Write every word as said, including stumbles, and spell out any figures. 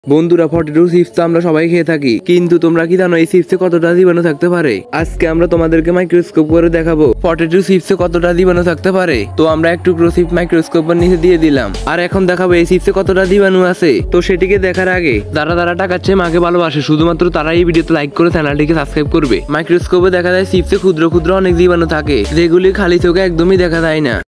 বন্ধুরা potato chips তো আমরা সবাই খেয়ে থাকি, কিন্তু তোমরা কি জানো এই চিপসে কতটা জীবাণু থাকতে পারে? আজকে আমরা তোমাদেরকে মাইক্রোস্কোপ করে দেখাবো পটেটো চিপসে কতটা জীবাণু থাকতে পারে। তো আমরা একটু চিপ মাইক্রোস্কোপের নিচে দিয়ে দিলাম, আর এখন দেখাবো এই চিপসে কতটা জীবাণু আছে। তো সেটিকে দেখার আগে যারা যারা টাকাচ্ছে মাকে ভালোবাসে শুধুমাত্র তারা এই ভিডিওতে লাইক করে চ্যানেলটিকে সাবস্ক্রাইব করবে। মাইক্রোস্কোপে দেখা যায় চিপসে ক্ষুদ্র ক্ষুদ্র অনেক জীবাণু থাকে, যেগুলি খালি চোখে একদমই দেখা যায় না।